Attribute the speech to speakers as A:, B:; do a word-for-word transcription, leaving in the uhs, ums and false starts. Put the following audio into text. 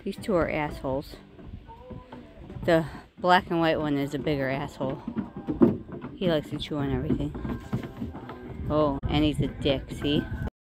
A: These two are assholes. The black and white one is a bigger asshole. He likes to chew on everything. Oh, and he's a dick, see?